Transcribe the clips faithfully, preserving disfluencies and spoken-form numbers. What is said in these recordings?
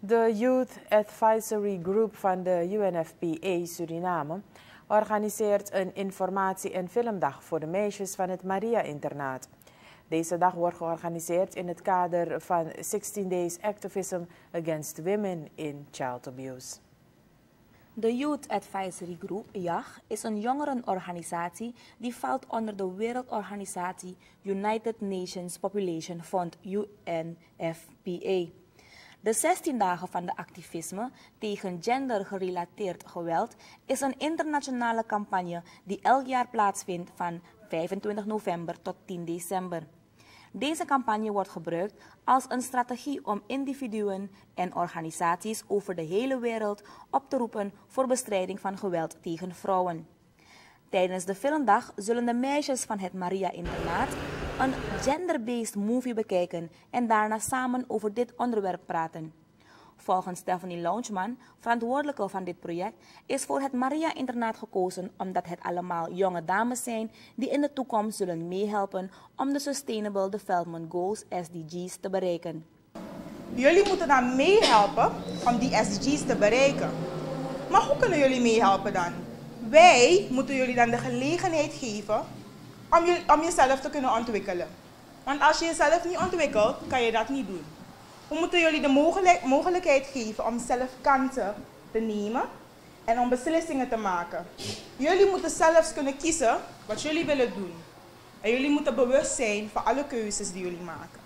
De Youth Advisory Group van de U N F P A Suriname organiseert een informatie- en filmdag voor de meisjes van het Maria-internaat. Deze dag wordt georganiseerd in het kader van sixteen days Activism Against Women in Child Abuse. De Youth Advisory Group, Y A G, is een jongerenorganisatie die valt onder de wereldorganisatie United Nations Population Fund, U N F P A. De zestien dagen van de activisme tegen gendergerelateerd geweld is een internationale campagne die elk jaar plaatsvindt van vijfentwintig november tot tien december. Deze campagne wordt gebruikt als een strategie om individuen en organisaties over de hele wereld op te roepen voor bestrijding van geweld tegen vrouwen. Tijdens de filmdag zullen de meisjes van het Maria-internaat een gender-based movie bekijken en daarna samen over dit onderwerp praten. Volgens Stephanie Launchman, verantwoordelijke van dit project, is voor het Maria-internaat gekozen omdat het allemaal jonge dames zijn die in de toekomst zullen meehelpen om de Sustainable Development Goals S D G's te bereiken. Jullie moeten dan meehelpen om die S D G's te bereiken. Maar hoe kunnen jullie meehelpen dan? Wij moeten jullie dan de gelegenheid geven om, je, om jezelf te kunnen ontwikkelen. Want als je jezelf niet ontwikkelt, kan je dat niet doen. We moeten jullie de mogelijk, mogelijkheid geven om zelf kansen te nemen en om beslissingen te maken. Jullie moeten zelfs kunnen kiezen wat jullie willen doen. En jullie moeten bewust zijn van alle keuzes die jullie maken.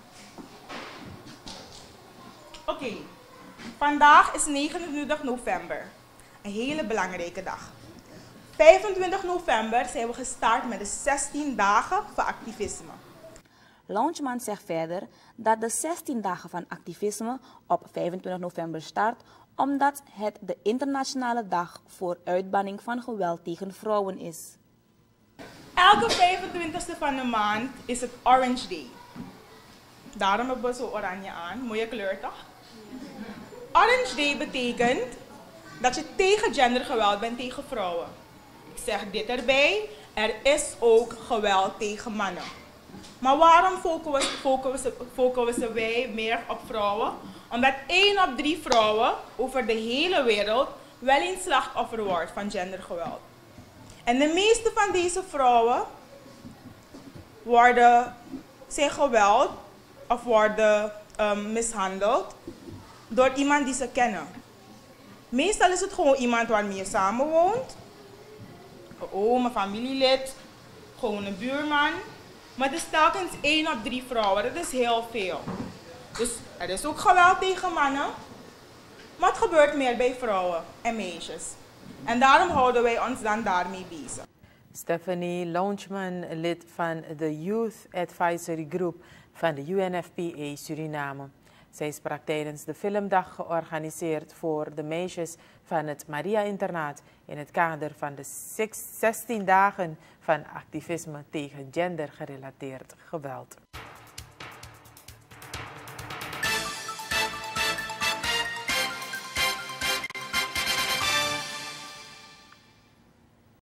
Oké, okay. Vandaag is negenentwintig november. Een hele belangrijke dag. vijfentwintig november zijn we gestart met de zestien dagen van activisme. Launchman zegt verder dat de zestien dagen van activisme op vijfentwintig november start omdat het de internationale dag voor uitbanning van geweld tegen vrouwen is. Elke vijfentwintigste van de maand is het Orange Day. Daarom hebben we zo oranje aan. Mooie kleur toch? Orange Day betekent dat je tegen gendergeweld bent tegen vrouwen. Ik zeg dit erbij, er is ook geweld tegen mannen. Maar waarom focussen, focussen, focussen wij meer op vrouwen? Omdat één op drie vrouwen over de hele wereld wel eens slachtoffer wordt van gendergeweld. En de meeste van deze vrouwen worden, zijn geweld of worden um, mishandeld door iemand die ze kennen. Meestal is het gewoon iemand waarmee je samenwoont. Een oom, een familielid, gewoon een buurman. Maar het is telkens één op drie vrouwen, dat is heel veel. Dus er is ook geweld tegen mannen, maar het gebeurt meer bij vrouwen en meisjes. En daarom houden wij ons dan daarmee bezig. Stephanie Launchman, lid van de Youth Advisory Group van de U N F P A Suriname. Zij sprak tijdens de filmdag georganiseerd voor de meisjes van het Maria-internaat in het kader van de zestien dagen van activisme tegen gendergerelateerd geweld.